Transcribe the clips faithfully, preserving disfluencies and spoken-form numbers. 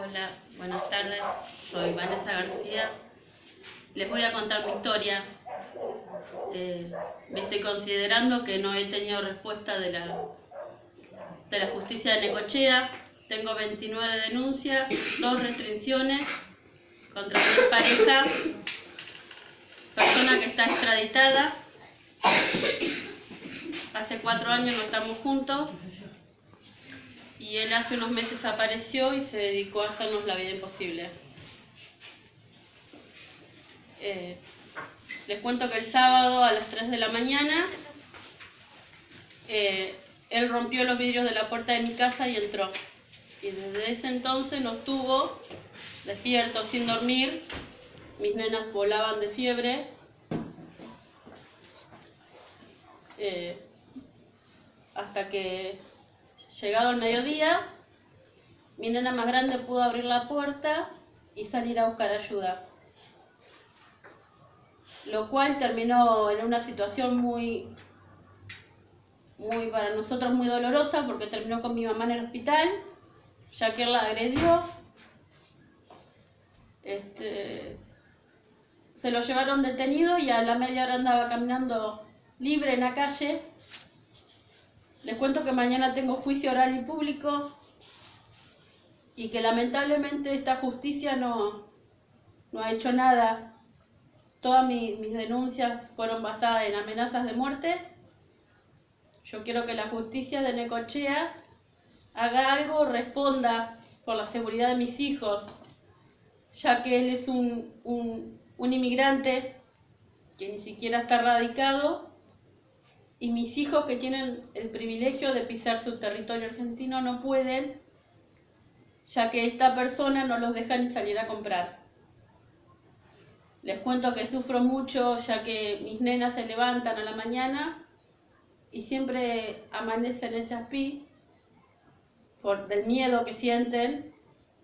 Hola, buenas tardes, soy Vanessa García. Les voy a contar mi historia. Eh, me estoy considerando que no he tenido respuesta de la, de la justicia de Necochea. Tengo veintinueve denuncias, dos restricciones contra mi pareja, persona que está extraditada. Hace cuatro años no estamos juntos. Y él hace unos meses apareció y se dedicó a hacernos la vida imposible. Eh, les cuento que el sábado a las tres de la mañana, eh, él rompió los vidrios de la puerta de mi casa y entró. Y desde ese entonces nos tuvo despiertos, sin dormir. Mis nenas volaban de fiebre. Eh, hasta que, llegado el mediodía, mi nena más grande pudo abrir la puerta y salir a buscar ayuda. Lo cual terminó en una situación muy, muy para nosotros muy dolorosa, porque terminó con mi mamá en el hospital, ya que él la agredió. Este, se lo llevaron detenido y a la media hora andaba caminando libre en la calle. Les cuento que mañana tengo juicio oral y público y que lamentablemente esta justicia no, no ha hecho nada. Todas mi, mis denuncias fueron basadas en amenazas de muerte. Yo quiero que la justicia de Necochea haga algo, responda por la seguridad de mis hijos, ya que él es un, un, un inmigrante que ni siquiera está radicado. Y mis hijos, que tienen el privilegio de pisar su territorio argentino, no pueden, ya que esta persona no los deja ni salir a comprar. Les cuento que sufro mucho, ya que mis nenas se levantan a la mañana y siempre amanecen hechas pi por del miedo que sienten.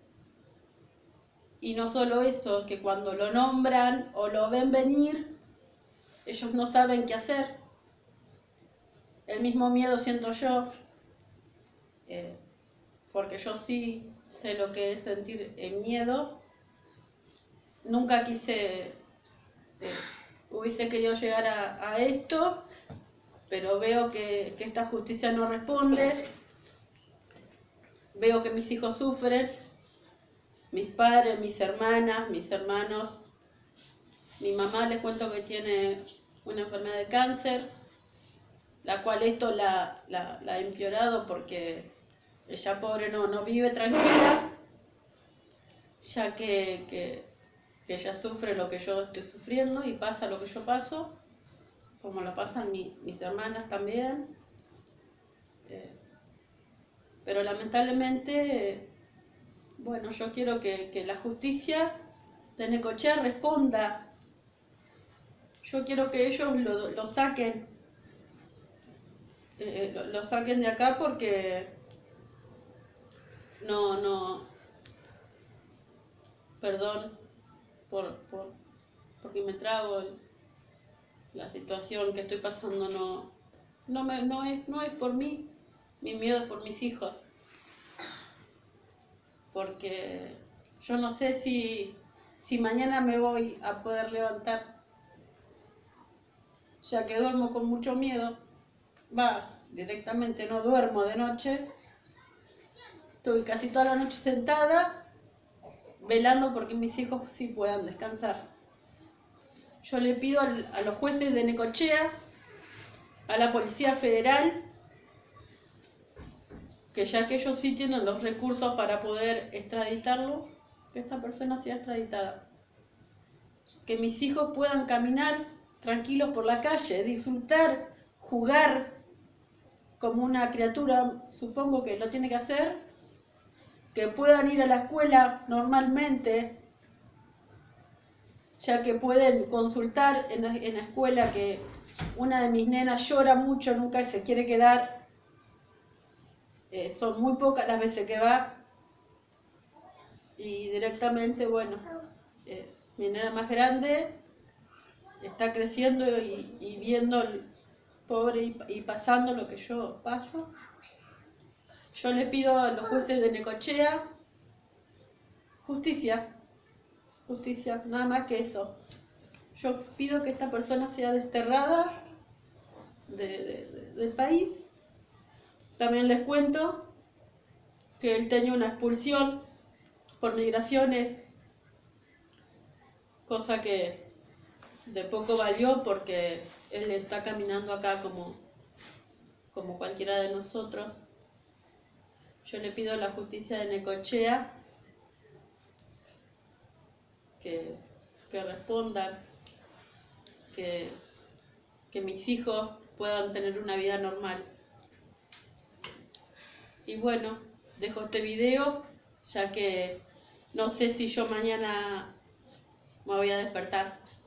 Y no solo eso, que cuando lo nombran o lo ven venir, ellos no saben qué hacer. El mismo miedo siento yo, eh, porque yo sí sé lo que es sentir eh, miedo. Nunca quise, eh, hubiese querido llegar a, a esto, pero veo que, que esta justicia no responde. Veo que mis hijos sufren, mis padres, mis hermanas, mis hermanos. Mi mamá, les cuento que tiene una enfermedad de cáncer, la cual esto la, la, la ha empeorado porque ella pobre no, no vive tranquila, ya que, que, que ella sufre lo que yo estoy sufriendo y pasa lo que yo paso, como lo pasan mi, mis hermanas también. Eh, pero lamentablemente, bueno, yo quiero que, que la justicia de Necochea responda. Yo quiero que ellos lo, lo saquen. Eh, lo, lo saquen de acá porque no, no, perdón por, por porque me trago el, la situación que estoy pasando, no, no, me, no, es, no es por mí, mi miedo es por mis hijos, porque yo no sé si, si mañana me voy a poder levantar, ya que duermo con mucho miedo. Va, directamente no duermo de noche. Estoy casi toda la noche sentada, velando porque mis hijos sí puedan descansar. Yo le pido al, a los jueces de Necochea, a la Policía Federal, que ya que ellos sí tienen los recursos para poder extraditarlo, que esta persona sea extraditada. Que mis hijos puedan caminar tranquilos por la calle, disfrutar, jugar como una criatura, supongo que lo tiene que hacer, que puedan ir a la escuela normalmente, ya que pueden consultar en la, en la escuela, que una de mis nenas llora mucho, nunca se quiere quedar, eh, son muy pocas las veces que va, y directamente, bueno, eh, mi nena más grande está creciendo y, y viendo el pobre y, y pasando lo que yo paso. Yo le pido a los jueces de Necochea justicia, justicia, nada más que eso. Yo pido que esta persona sea desterrada de, de, de, del país. También les cuento que él tenía una expulsión por migraciones, cosa que de poco valió porque él está caminando acá como, como cualquiera de nosotros. Yo le pido a la justicia de Necochea que, que respondan, que, que mis hijos puedan tener una vida normal. Y bueno, dejo este video, ya que no sé si yo mañana me voy a despertar.